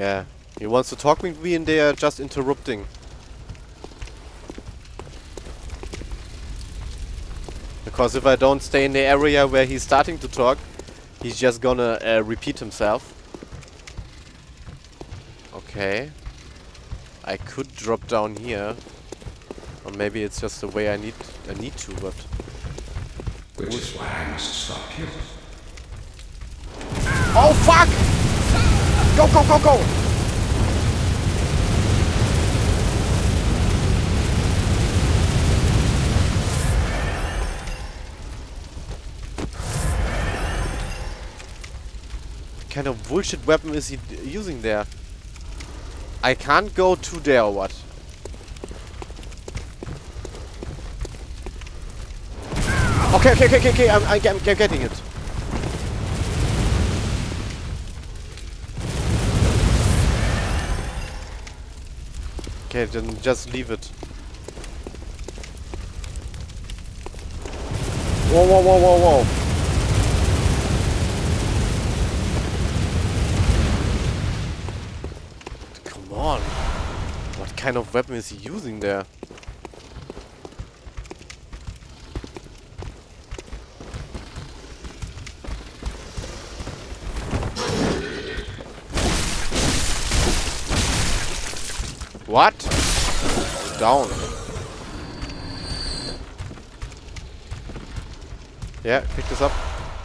Yeah. He wants to talk with me and they are just interrupting. Because if I don't stay in the area where he's starting to talk, he's just gonna repeat himself. Okay. I could drop down here. Or maybe it's just the way I need to, but... Which is why I must stop you. Oh fuck! Go, go, go, go! What kind of bullshit weapon is he using there? I can't go to there or what? Okay, okay, okay, okay, okay. I'm getting it. Okay, then just leave it. Whoa, whoa, whoa, whoa, whoa. Come on. What kind of weapon is he using there? What? Down. Yeah, pick this up.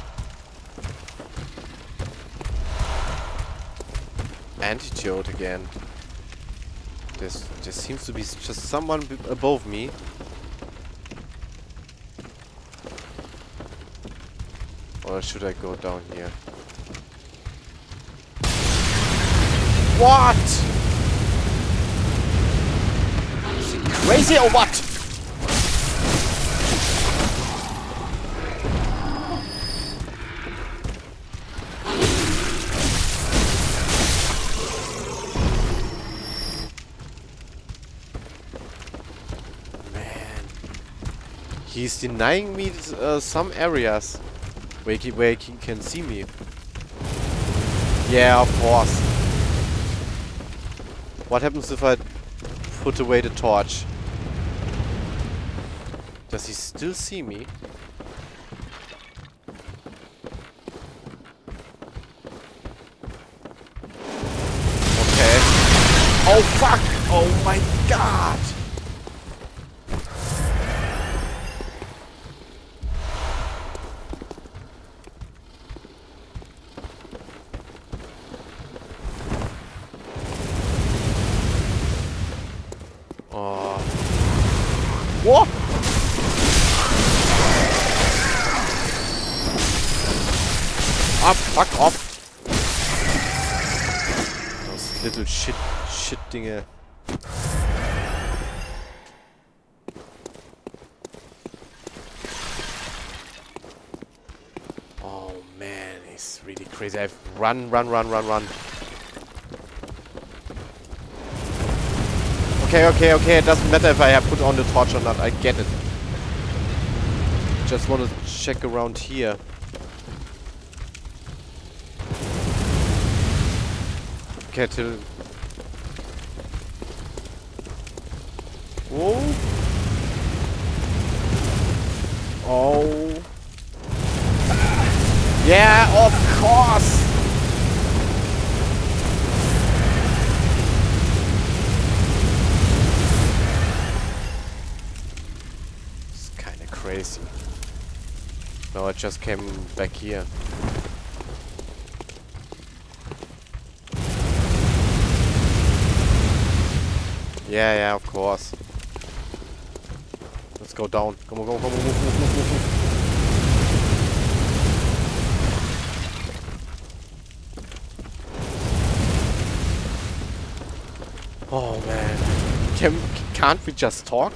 Antidote again. There seems to be just someone above me. Or should I go down here? What? Is he crazy or what? He's denying me some areas where he can see me. Yeah, of course. What happens if I put away the torch? Does he still see me? Okay. Oh fuck! Oh my god! What? Ah, fuck off! Those little shit Dinge. Oh man, he's really crazy. I've run. Okay, it doesn't matter if I have put on the torch or not, I get it. Just want to check around here. Okay, till... Whoa! Oh! Yeah, of course! Crazy. No, I just came back here. Yeah, of course. Let's go down. Come on, move. Oh man. Can't we just talk?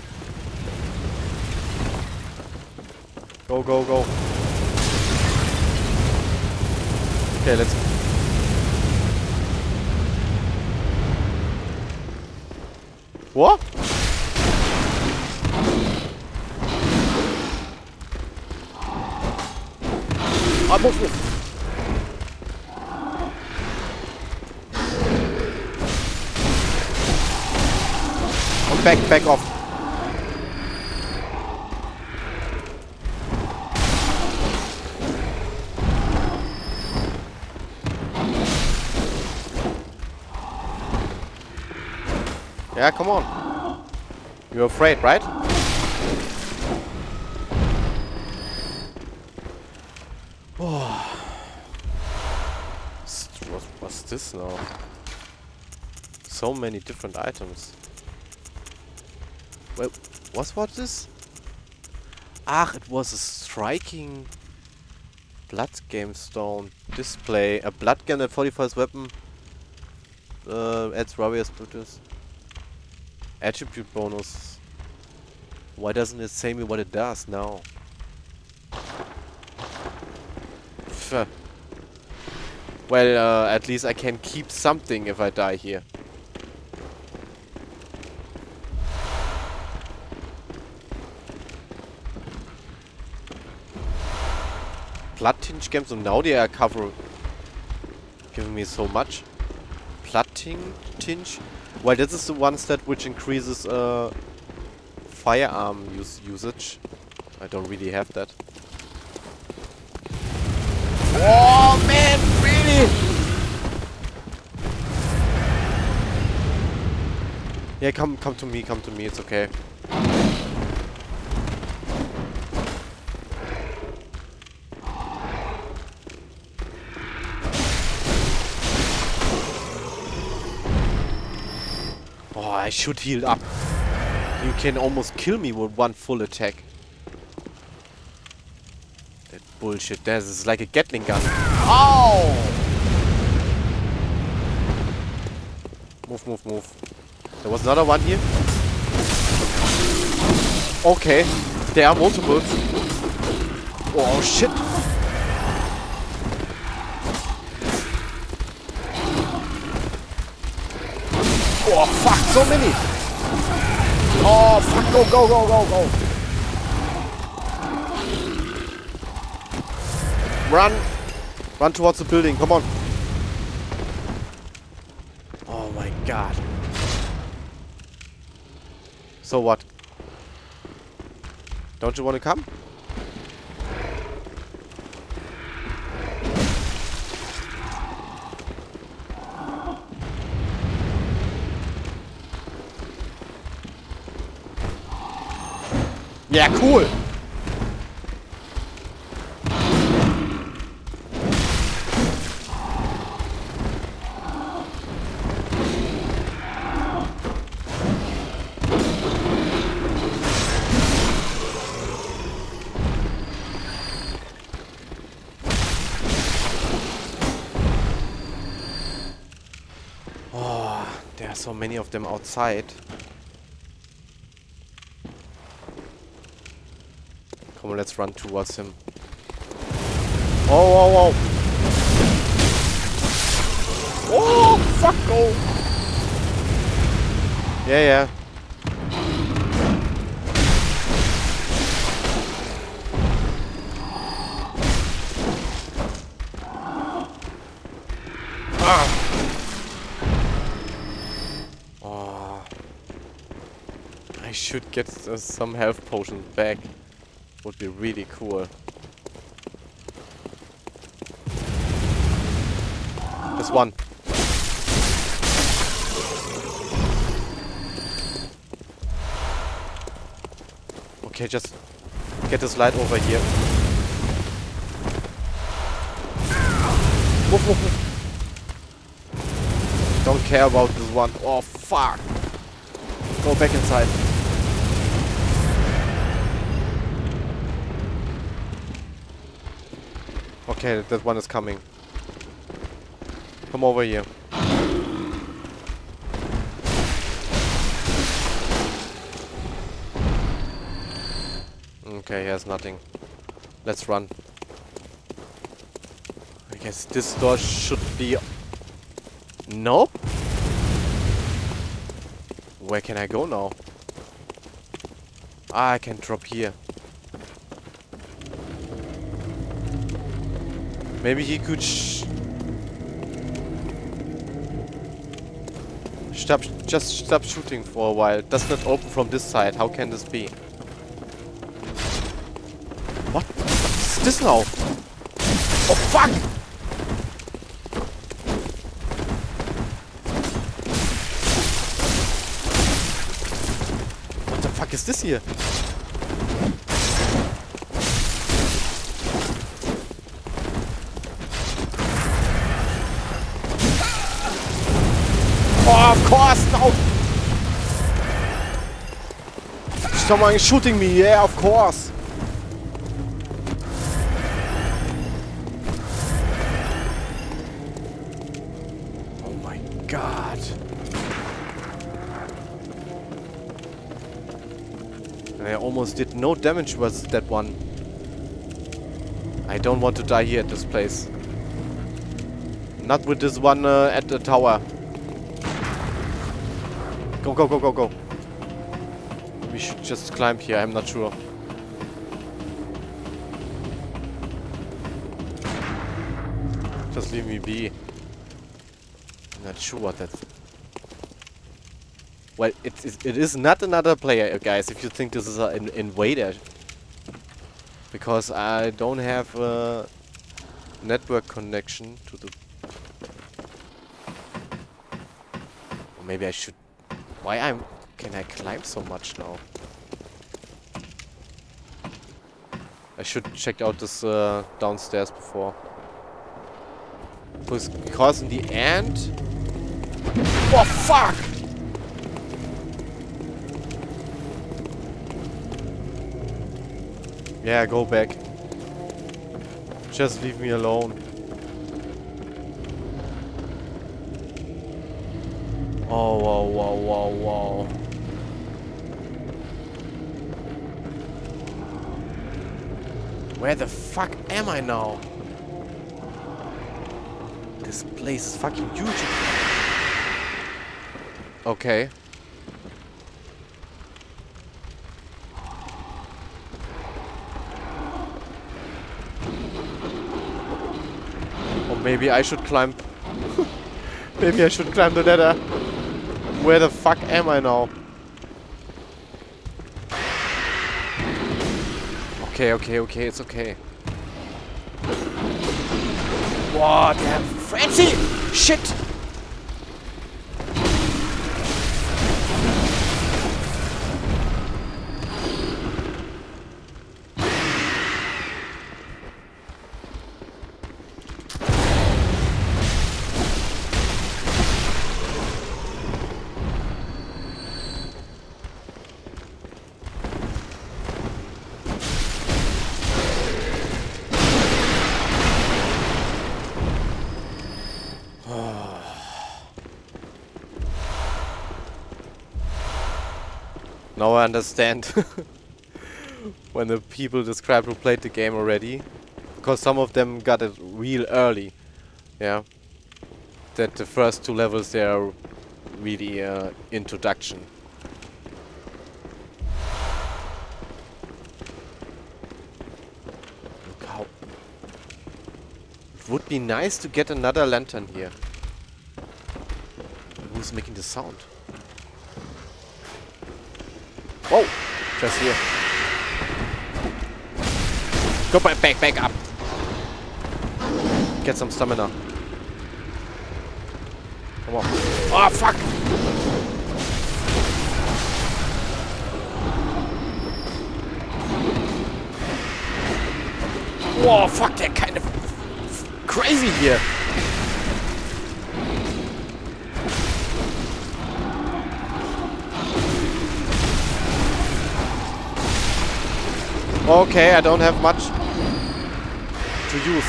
Go. Okay, let's... What? Move. back off. Yeah, come on. You're afraid, right? Oh. What's this now? So many different items. Well, what this? Ah, it was a striking blood game stone display. A blood gun at 45 weapon. Adds various boosters. Attribute bonus. Why doesn't it say me what it does now? Pff. Well, at least I can keep something if I die here. Blood tinge gems, and now they are giving me so much. Blood tinge? Well, this is the one stat which increases firearm usage. I don't really have that. Oh man, really? Yeah, come to me, it's okay. Oh, I should heal up. You can almost kill me with one full attack. That bullshit. This is like a Gatling gun. Oh! Move. There was another one here. Okay. There are multiples. Oh shit. Oh fuck, so many! Oh fuck, go! Run towards the building, come on! Oh my god. So what? Don't you want to come? Yeah, cool. Oh, there are so many of them outside. Come on, let's run towards him. Oh! Oh, fuck, go! Yeah. Ah! Oh. I should get some health potions back. Would be really cool. Just one. Okay, just get this light over here. Move. Don't care about this one. Oh fuck. Go back inside. Okay, that one is coming. Come over here. Okay, he has nothing. Let's run. I guess this door should be... No? Where can I go now? Ah, I can drop here. Maybe he could Just stop shooting for a while. It does not open from this side. How can this be? What is this now? Oh fuck! What the fuck is this here? Oh, of course, no! Someone is shooting me, yeah, of course! Oh my god. And I almost did no damage with that one. I don't want to die here at this place. Not with this one at the tower. Go, go, go, go, go. We should just climb here, I'm not sure. Just leave me be. I'm not sure what that's... Well, it is not another player, guys, if you think this is an invader. Because I don't have a network connection to the... Or maybe I should... Why can I climb so much now? I should check out this downstairs before. Because in the end... Oh fuck! Yeah, go back. Just leave me alone. Oh, whoa, whoa, whoa, whoa. Where the fuck am I now? This place is fucking huge. Okay. Or maybe I should climb. Maybe I should climb the ladder. Where the fuck am I now? Okay, okay, okay, it's okay. What? Damn, Francie! Shit! Now I understand when the people describe who played the game already, because some of them got it real early, yeah. That the first two levels they are really introduction. Look how it would be nice to get another lantern here. Who's making the sound? Whoa! Just here. Go back up. Get some stamina. Come on. Oh, fuck! Whoa, fuck, they're kind of crazy here. Okay, I don't have much to use.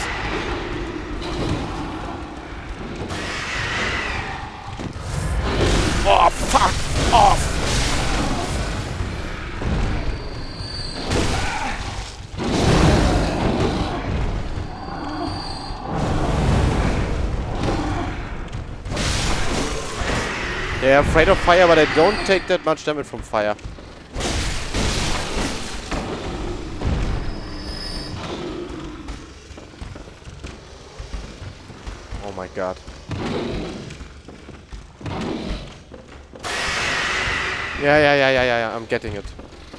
Oh, fuck off! They're afraid of fire, but I don't take that much damage from fire. Oh my god. Yeah, I'm getting it.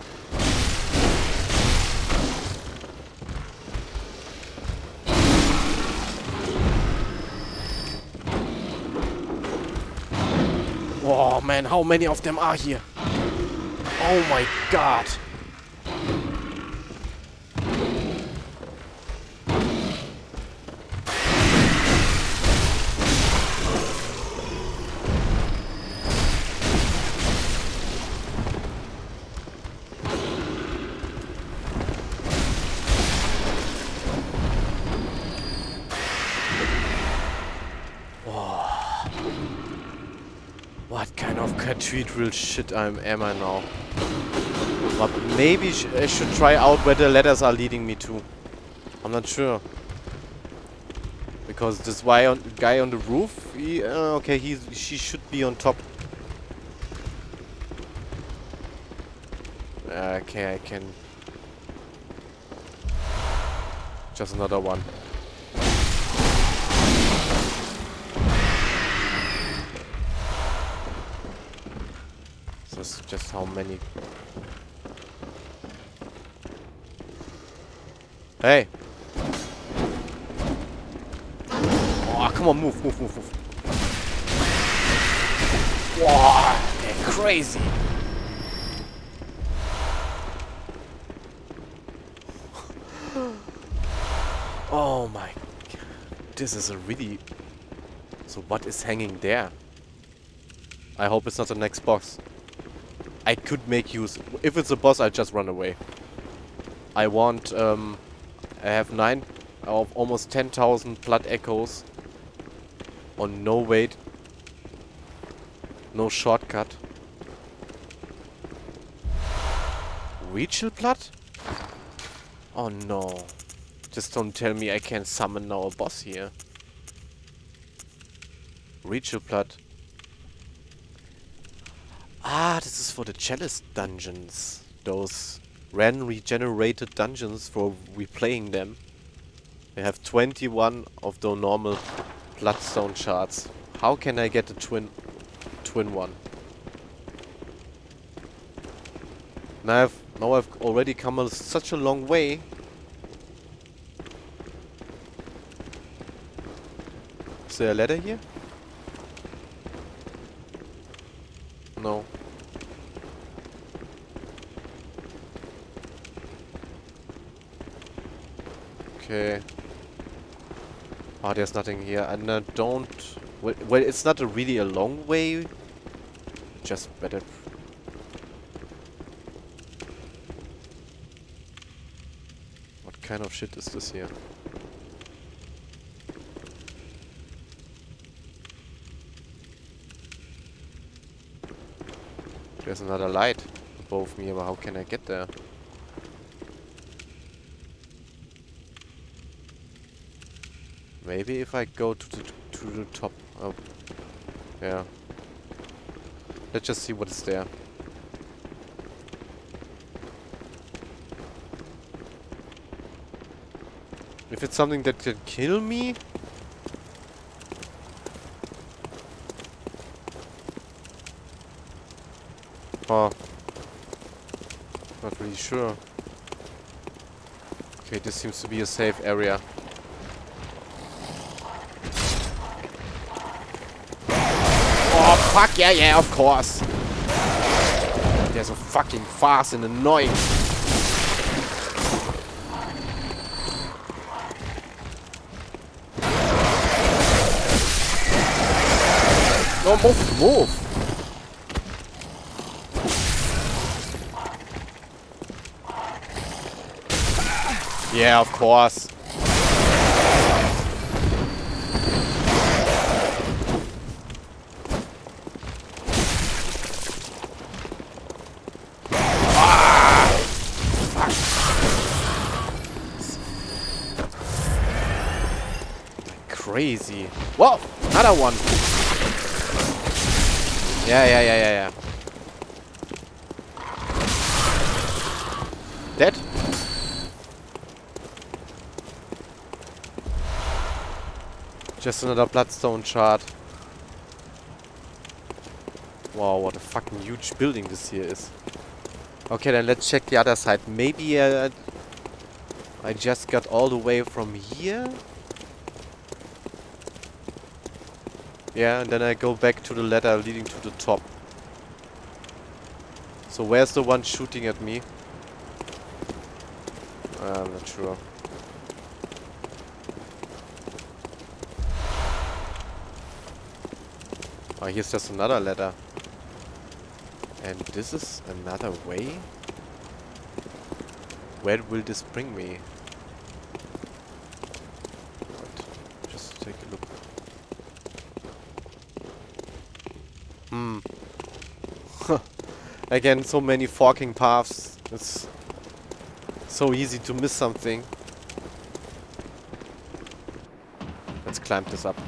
Oh man, how many of them are here? Oh my god. What kind of cathedral shit am I now? But maybe I should try out where the ladders are leading me to. I'm not sure. Because this guy on the roof, okay, she should be on top. Okay, I can. Just another one. That's just how many. Hey! Oh, come on, move. Wow, they're crazy. Oh my god. This is a really... So what is hanging there? I hope it's not the next boss. I could make use... If it's a boss, I'll just run away. I want... I have 9 of almost 10,000 blood echoes. On no weight. No shortcut. Ritual blood? Oh no. Just don't tell me I can summon now a boss here. Ritual blood. Ah, this is for the chalice dungeons. Those randomly generated dungeons for replaying them. They have 21 of the normal bloodstone shards. How can I get the twin one? Now I've already come such a long way. Is there a ladder here? No. Okay. Oh, there's nothing here. And I don't... Well, it's not really a long way. Just better... What kind of shit is this here? There's another light above me, but how can I get there? Maybe if I go to the top. Oh, yeah. Let's just see what is there. If it's something that can kill me. Oh. Not really sure. Okay, this seems to be a safe area. Oh, fuck, yeah, of course. They're so fucking fast and annoying. No, move. Yeah, of course. Crazy. Whoa! Another one! Yeah. Dead? Just another bloodstone shard. Wow, what a fucking huge building this here is. Okay, then let's check the other side. Maybe I just got all the way from here. Yeah, and then I go back to the ladder leading to the top. So where's the one shooting at me? I'm not sure. Oh, here's just another ladder. And this is another way? Where will this bring me? Wait, just take a look. Again, so many forking paths. It's so easy to miss something. Let's climb this up.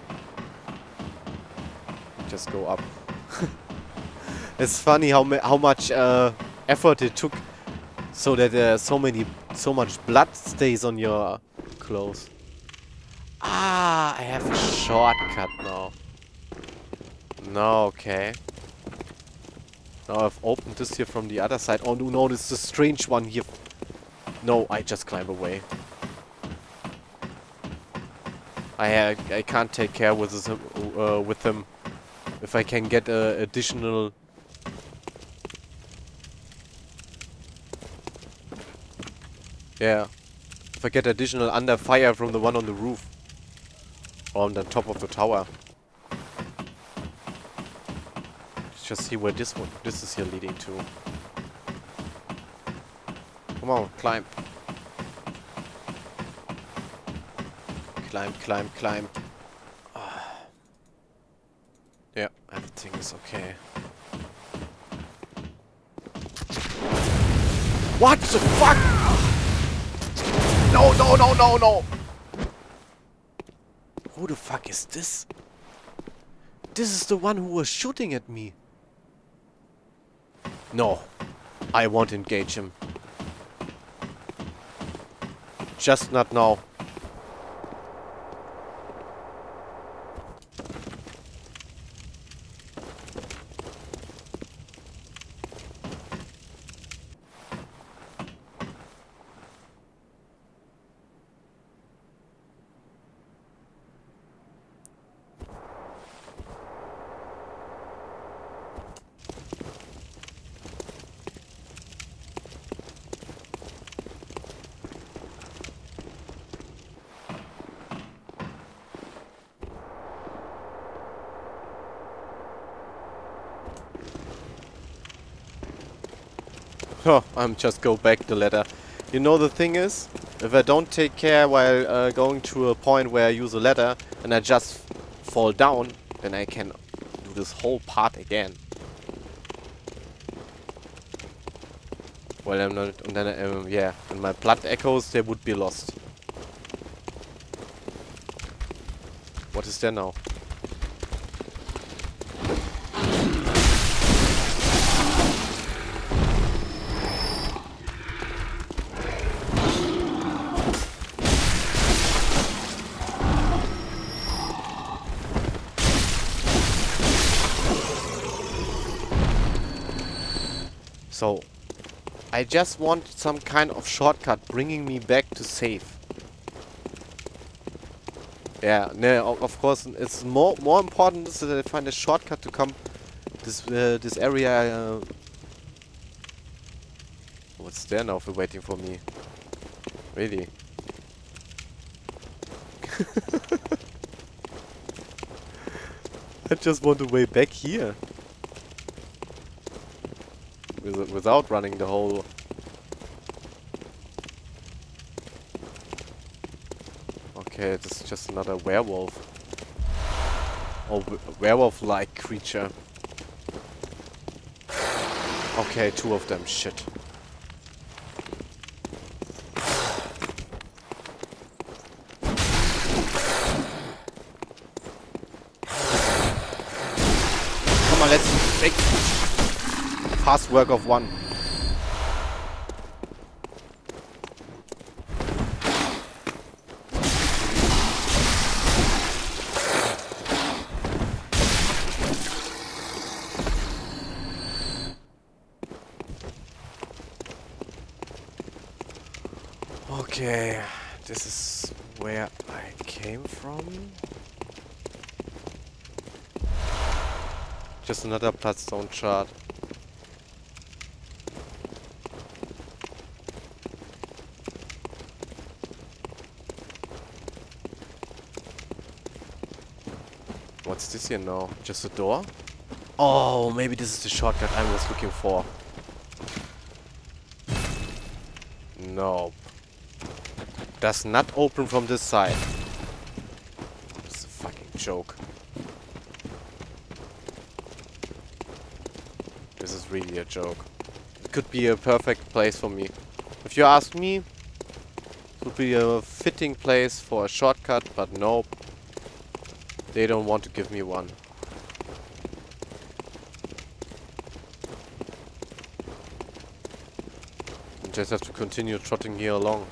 Just go up. It's funny how much effort it took so that so much blood stays on your clothes. Ah, I have a shortcut now. No, okay. Now I've opened this here from the other side. Oh no, this is a strange one here. No, I just climb away. I can't take care with this, with them. If I can get additional. Yeah. If I get additional under fire from the one on the roof. Or on the top of the tower. Just see where this is here leading to. Come on, climb. Climb, climb, climb. Yeah, everything is okay. What the fuck? No, no, no, no, no! Who the fuck is this? This is the one who was shooting at me. No, I won't engage him. Just not now. Oh, I'm just go back the ladder. You know the thing is, if I don't take care while going to a point where I use a ladder and I just fall down, then I can do this whole part again. Well, I'm not, and then yeah, and my blood echoes, they would be lost. What is there now? So, I just want some kind of shortcut bringing me back to safe. Yeah, no, of course, it's more important is that I find a shortcut to come this area. What's there now for waiting for me? Really? I just want a way back here. Without running the whole... Okay, this is just another werewolf. Or werewolf-like creature. Okay, two of them, shit. Come on, let's make fast work of one. Okay, this is where I came from. Just another bloodstone shard. What's this here now? Just a door? Oh, maybe this is the shortcut I was looking for. Nope. Does not open from this side. It's a fucking joke. This is really a joke. It could be a perfect place for me. If you ask me, it would be a fitting place for a shortcut, but nope. They don't want to give me one. I just have to continue trotting here along.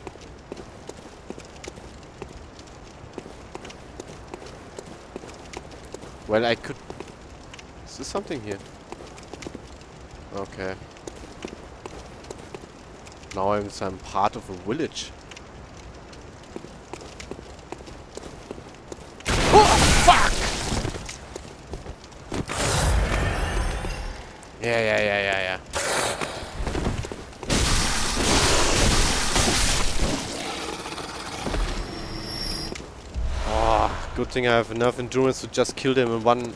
Well, I could... Is there something here? Okay. Now I'm part of a village. Yeah. Oh, good thing I have enough endurance to just kill them in one.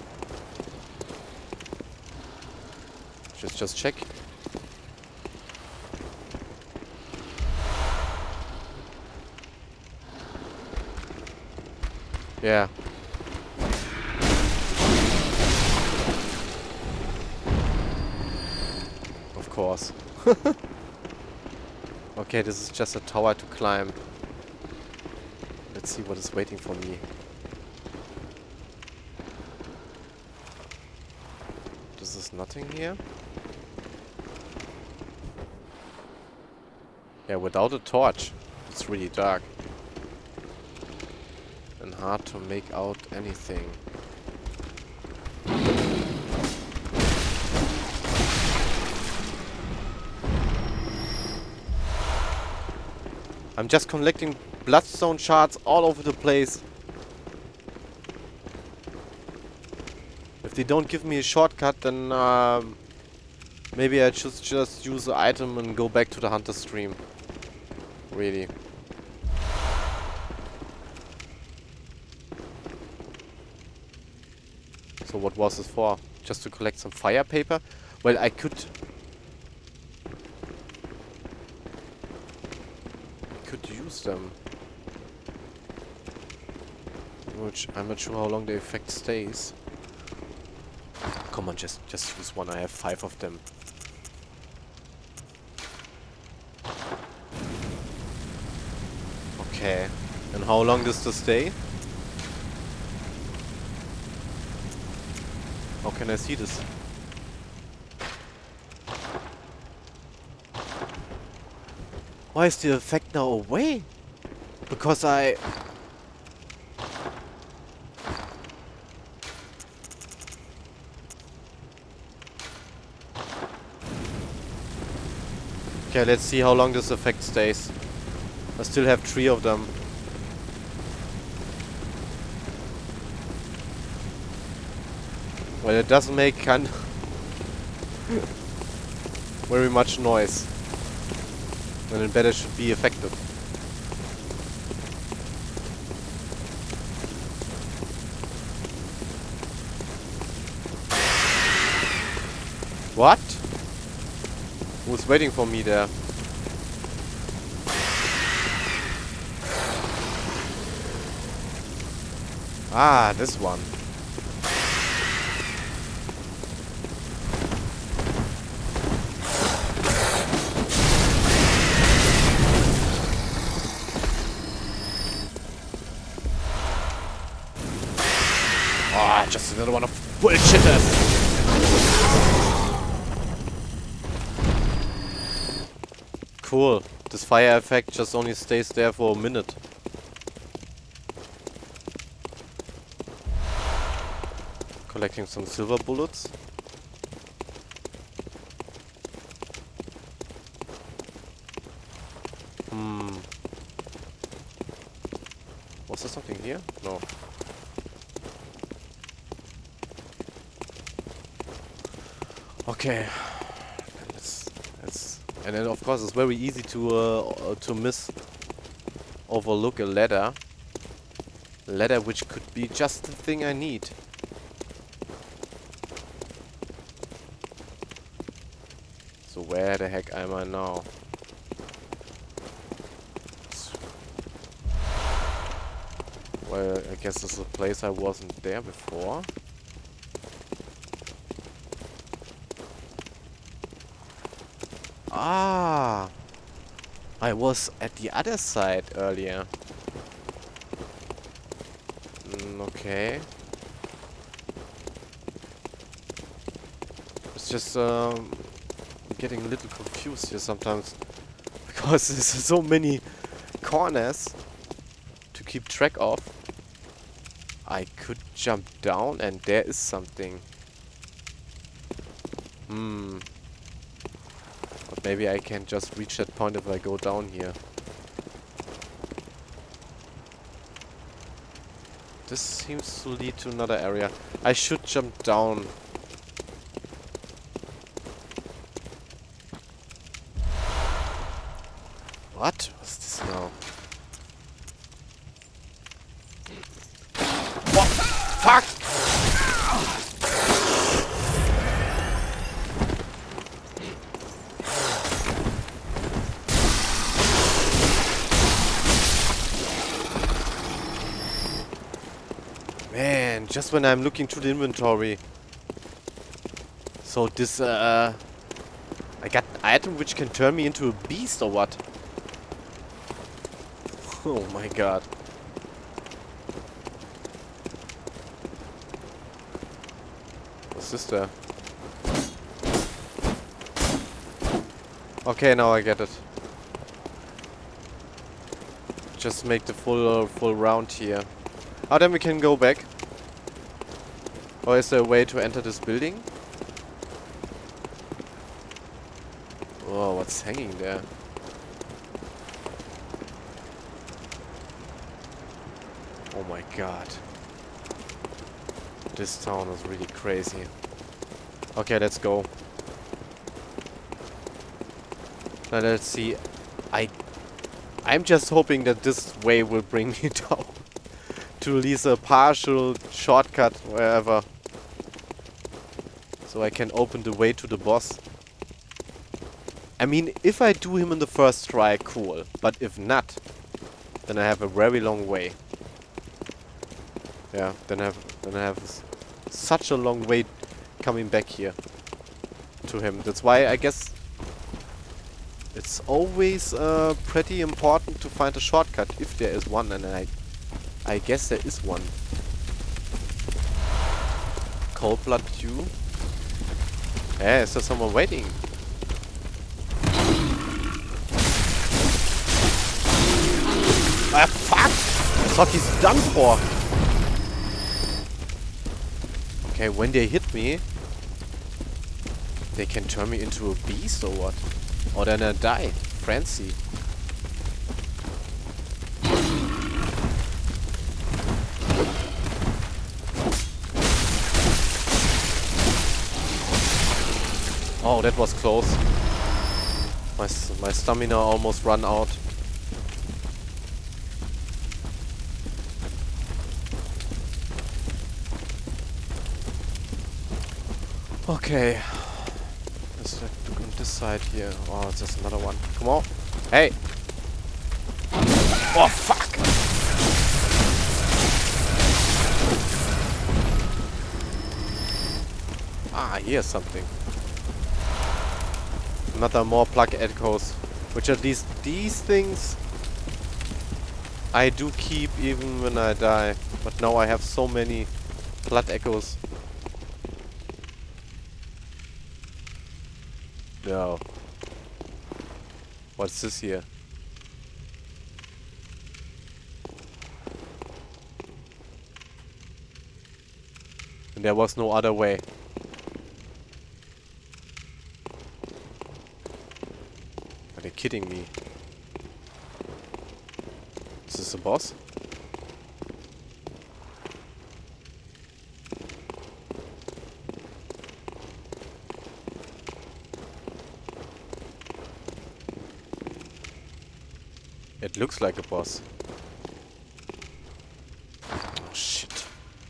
Just check. Yeah. Of course. Okay, this is just a tower to climb. Let's see what is waiting for me. This is nothing here. Yeah, without a torch, it's really dark. And hard to make out anything. I'm just collecting bloodstone shards all over the place. If they don't give me a shortcut, then maybe I should just use the item and go back to the hunter stream. Really. So what was this for? Just to collect some fire paper? Well, I could use them. Which I'm not sure how long the effect stays. Come on, just use one. I have 5 of them. Okay. And how long does this stay? How can I see this? Why is the effect now away? Because I... Okay, let's see how long this effect stays. I still have 3 of them. Well, it doesn't make kind of very much noise. And it better should be effective. What? Who's waiting for me there? Ah, this one. Ah, just another one of bullshitters. Cool. This fire effect just only stays there for a minute. Collecting some silver bullets. there something here? No. Okay. And then of course it's very easy to overlook a ladder. Ladder which could be just the thing I need. So where the heck am I now? Well, I guess this is a place I wasn't there before. Ah! I was at the other side earlier. Okay. It's just getting a little confused here sometimes. Because there's so many corners to keep track of. I could jump down and there is something. But maybe I can just reach that point if I go down here. This seems to lead to another area. I should jump down. What was this now? What? Fuck! Man, just when I'm looking through the inventory. So this, I got an item which can turn me into a beast or what? Oh my god. What's this there? Okay, now I get it. Just make the full round here. Oh, then we can go back. Or is there a way to enter this building? Oh, what's hanging there? Oh my god. This town is really crazy. Okay, let's go. Now let's see. I'm just hoping that this way will bring me down. To at least a partial shortcut wherever. So I can open the way to the boss. I mean, if I do him in the first try, cool. But if not, then I have a very long way. Yeah, then I have such a long way coming back here to him. That's why I guess it's always pretty important to find a shortcut if there is one, and I guess there is one. Cold blood dew. Yeah, is there someone waiting? Ah, fuck! I thought he's done for. Okay, when they hit me, they can turn me into a beast or what? Or then I die. Frenzy. Oh, that was close. My stamina almost ran out. Okay. Let's look on this side here. Oh, it's just another one. Come on. Hey! Oh, fuck! Ah, here's something. Another more plug echoes. Which at least these things I do keep even when I die. But now I have so many blood echoes. No. What's this here? And there was no other way. Are they kidding me? Is this a boss? It looks like a boss. Oh shit.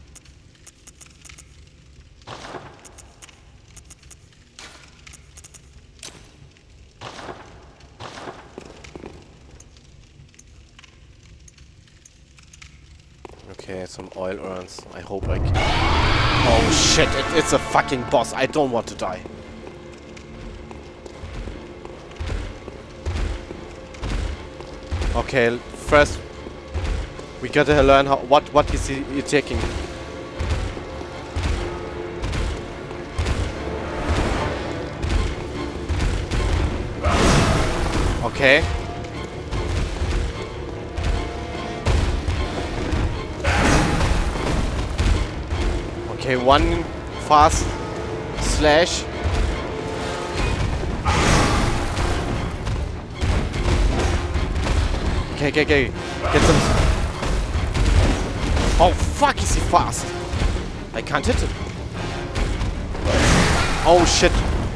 Okay, some oil urns. I hope I can. Oh shit, it's a fucking boss. I don't want to die. Okay, first we gotta learn how what is he taking. Okay. Okay, one fast slash. Okay. Get some. Oh fuck, is he fast? I can't hit him. Oh shit.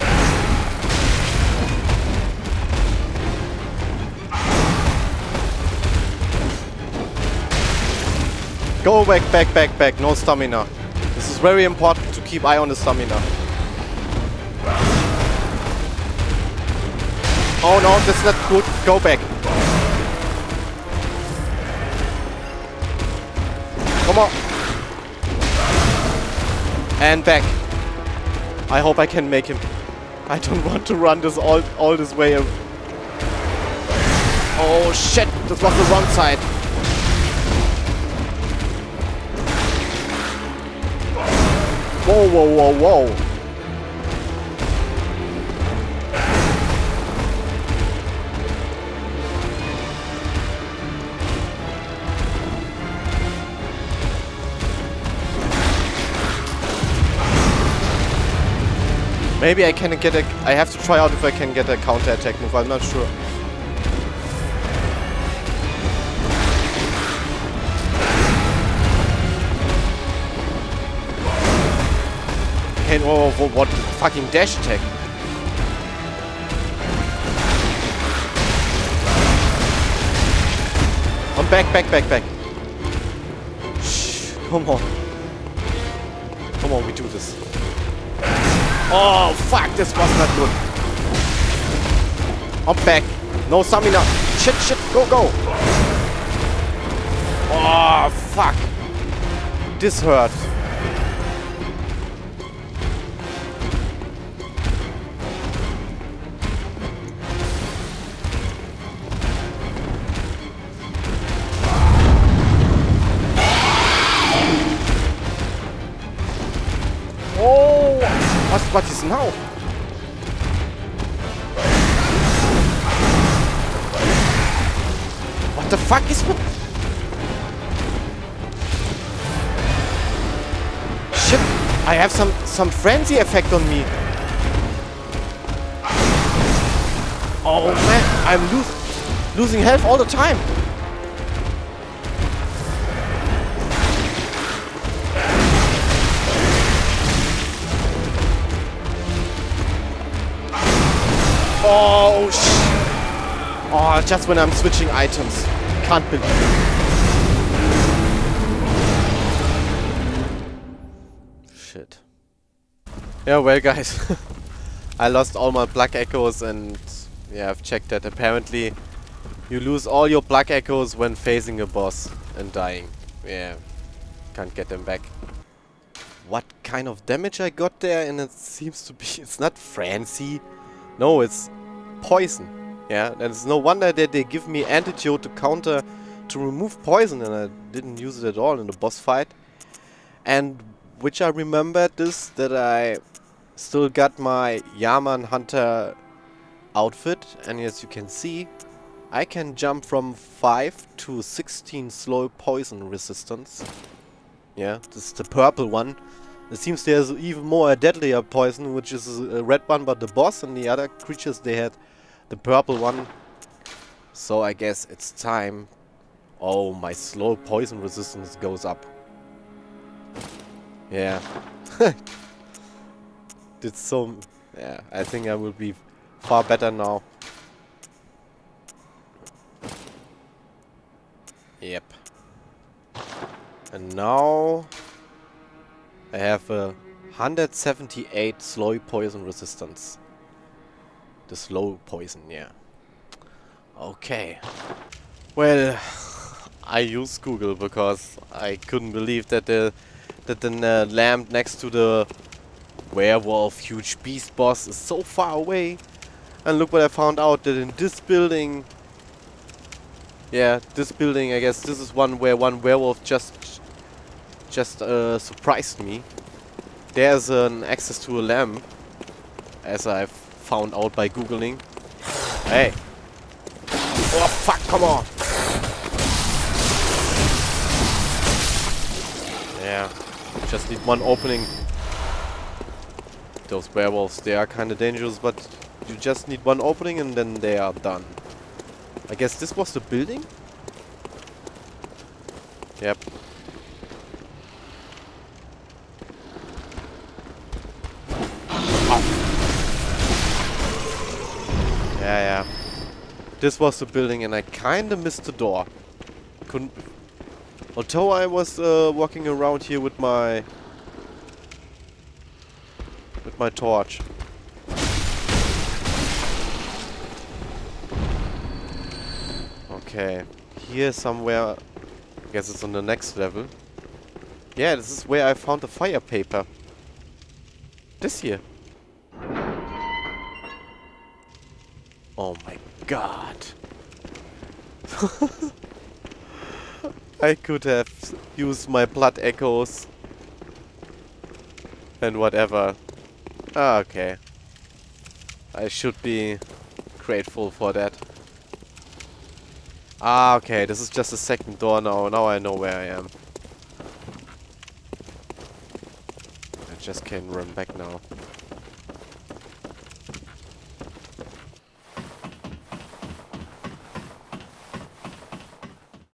Go back. No stamina. This is very important to keep eye on the stamina. Oh no, that's not good. Go back. Come on. And back. I hope I can make him. I don't want to run this all this way. Oh shit, this was the wrong side. Whoa. Maybe I can get a... I have to try out if I can get a counter-attack move, I'm not sure. Okay, oh, what fucking dash attack? I'm back. Shh, come on, we do this. Oh, fuck, this was not good. I'm back. No stamina. Shit, go. Oh, fuck. This hurt. What is now? What the fuck is what? Shit! I have some frenzy effect on me. Oh man, I'm losing health all the time. Oh, oh, just when I'm switching items. Can't believe it. Shit. Yeah, well guys. I lost all my black echoes and yeah, I've checked that. Apparently you lose all your black echoes when facing a boss and dying. Yeah, can't get them back. What kind of damage I got there? And it seems to be... It's not frenzy. No, it's poison. Yeah, and it's no wonder that they give me antidote to counter to remove poison, and I didn't use it at all in the boss fight. And which I remembered this, that I still got my Yharnam hunter outfit, and as you can see, I can jump from 5 to 16 slow poison resistance. Yeah, this is the purple one. It seems there's even more a deadlier poison, which is a red one, but the boss and the other creatures, they had the purple one. So I guess it's time. Oh, my slow poison resistance goes up. Yeah. Did so... Yeah, I think I will be far better now. And now I have a 178 slow poison resistance. The slow poison, yeah. Okay. Well, I used Google because I couldn't believe that the lamp next to the werewolf huge beast boss is so far away. And look what I found out, that in this building, yeah, this building, I guess this is one where one werewolf just surprised me. There's an access to a lamp, as I've found out by googling. Hey! Oh fuck! Come on! Yeah, just need one opening. Those werewolves, they are kind of dangerous, but you just need one opening and then they are done. I guess this was the building? Yep. Yeah. This was the building and I kinda missed the door. Couldn't... Although I was walking around here with my torch. Okay. Here somewhere... I guess it's on the next level. Yeah, this is where I found the fire paper. This here. Oh my god. I could have used my blood echoes. And whatever. Ah, okay. I should be grateful for that. Ah, okay. This is just a second door now. Now I know where I am. I just can run back now.